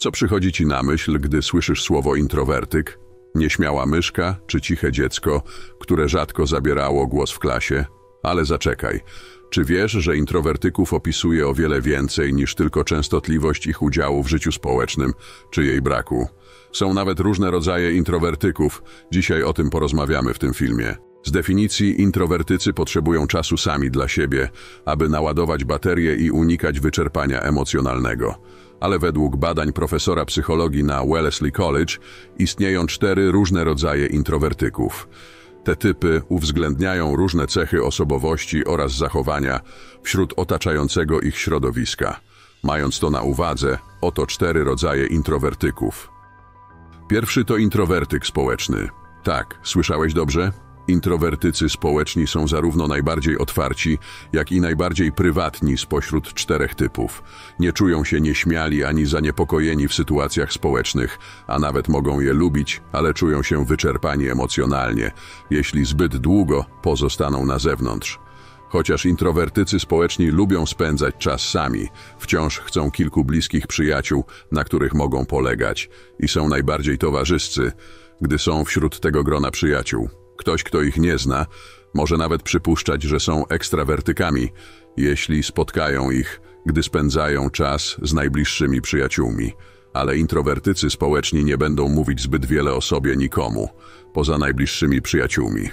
Co przychodzi ci na myśl, gdy słyszysz słowo introwertyk? Nieśmiała myszka czy ciche dziecko, które rzadko zabierało głos w klasie? Ale zaczekaj. Czy wiesz, że introwertyków opisuje o wiele więcej niż tylko częstotliwość ich udziału w życiu społecznym, czy jej braku? Są nawet różne rodzaje introwertyków. Dzisiaj o tym porozmawiamy w tym filmie. Z definicji introwertycy potrzebują czasu sami dla siebie, aby naładować baterię i unikać wyczerpania emocjonalnego. Ale według badań profesora psychologii na Wellesley College istnieją 4 różne rodzaje introwertyków. Te typy uwzględniają różne cechy osobowości oraz zachowania wśród otaczającego ich środowiska. Mając to na uwadze, oto 4 rodzaje introwertyków. Pierwszy to introwertyk społeczny. Tak, słyszałeś dobrze? Introwertycy społeczni są zarówno najbardziej otwarci, jak i najbardziej prywatni spośród 4 typów. Nie czują się nieśmiali ani zaniepokojeni w sytuacjach społecznych, a nawet mogą je lubić, ale czują się wyczerpani emocjonalnie, jeśli zbyt długo pozostaną na zewnątrz. Chociaż introwertycy społeczni lubią spędzać czas sami, wciąż chcą kilku bliskich przyjaciół, na których mogą polegać i są najbardziej towarzyscy, gdy są wśród tego grona przyjaciół. Ktoś, kto ich nie zna, może nawet przypuszczać, że są ekstrawertykami, jeśli spotkają ich, gdy spędzają czas z najbliższymi przyjaciółmi. Ale introwertycy społeczni nie będą mówić zbyt wiele o sobie nikomu, poza najbliższymi przyjaciółmi.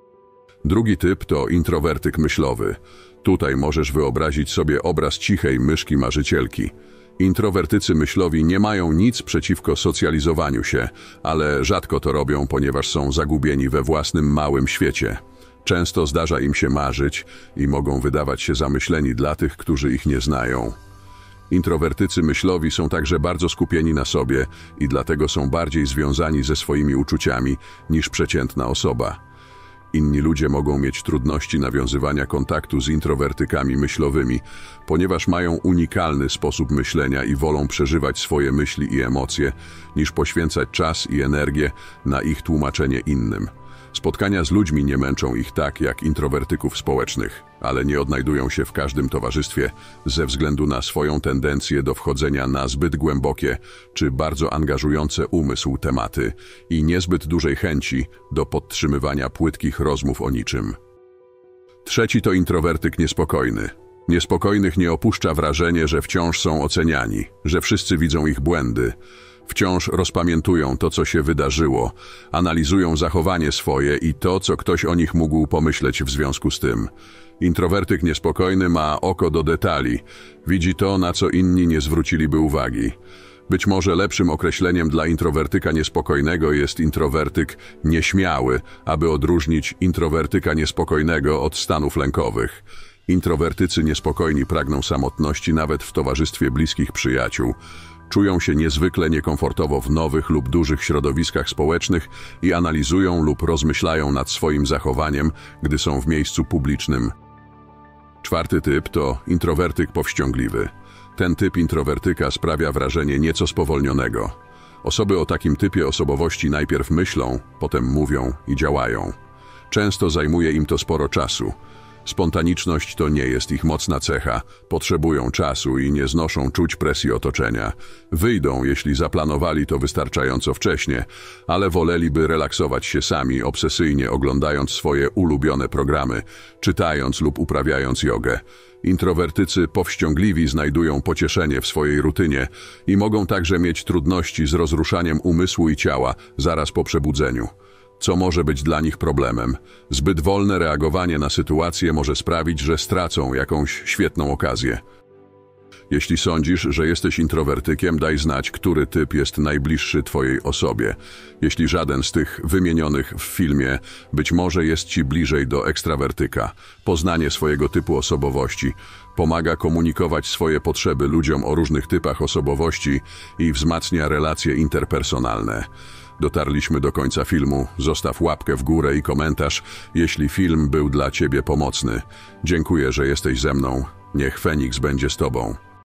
Drugi typ to introwertyk myślowy. Tutaj możesz wyobrazić sobie obraz cichej myszki marzycielki. Introwertycy myślowi nie mają nic przeciwko socjalizowaniu się, ale rzadko to robią, ponieważ są zagubieni we własnym małym świecie. Często zdarza im się marzyć i mogą wydawać się zamyśleni dla tych, którzy ich nie znają. Introwertycy myślowi są także bardzo skupieni na sobie i dlatego są bardziej związani ze swoimi uczuciami niż przeciętna osoba. Inni ludzie mogą mieć trudności nawiązywania kontaktu z introwertykami myślowymi, ponieważ mają unikalny sposób myślenia i wolą przeżywać swoje myśli i emocje, niż poświęcać czas i energię na ich tłumaczenie innym. Spotkania z ludźmi nie męczą ich tak jak introwertyków społecznych, ale nie odnajdują się w każdym towarzystwie ze względu na swoją tendencję do wchodzenia na zbyt głębokie czy bardzo angażujące umysł tematy i niezbyt dużej chęci do podtrzymywania płytkich rozmów o niczym. Trzeci to introwertyk niespokojny. Niespokojnych nie opuszcza wrażenie, że wciąż są oceniani, że wszyscy widzą ich błędy. Wciąż rozpamiętują to, co się wydarzyło, analizują zachowanie swoje i to, co ktoś o nich mógł pomyśleć w związku z tym. Introwertyk niespokojny ma oko do detali, widzi to, na co inni nie zwróciliby uwagi. Być może lepszym określeniem dla introwertyka niespokojnego jest introwertyk nieśmiały, aby odróżnić introwertyka niespokojnego od stanów lękowych. Introwertycy niespokojni pragną samotności nawet w towarzystwie bliskich przyjaciół. Czują się niezwykle niekomfortowo w nowych lub dużych środowiskach społecznych i analizują lub rozmyślają nad swoim zachowaniem, gdy są w miejscu publicznym. Czwarty typ to introwertyk powściągliwy. Ten typ introwertyka sprawia wrażenie nieco spowolnionego. Osoby o takim typie osobowości najpierw myślą, potem mówią i działają. Często zajmuje im to sporo czasu. Spontaniczność to nie jest ich mocna cecha, potrzebują czasu i nie znoszą czuć presji otoczenia. Wyjdą, jeśli zaplanowali to wystarczająco wcześnie, ale woleliby relaksować się sami, obsesyjnie oglądając swoje ulubione programy, czytając lub uprawiając jogę. Introwertycy powściągliwi znajdują pocieszenie w swojej rutynie i mogą także mieć trudności z rozruszaniem umysłu i ciała zaraz po przebudzeniu. Co może być dla nich problemem? Zbyt wolne reagowanie na sytuację może sprawić, że stracą jakąś świetną okazję. Jeśli sądzisz, że jesteś introwertykiem, daj znać, który typ jest najbliższy Twojej osobie. Jeśli żaden z tych wymienionych w filmie, być może jest Ci bliżej do ekstrawertyka. Poznanie swojego typu osobowości pomaga komunikować swoje potrzeby ludziom o różnych typach osobowości i wzmacnia relacje interpersonalne. Dotarliśmy do końca filmu. Zostaw łapkę w górę i komentarz, jeśli film był dla Ciebie pomocny. Dziękuję, że jesteś ze mną. Niech Feniks będzie z Tobą.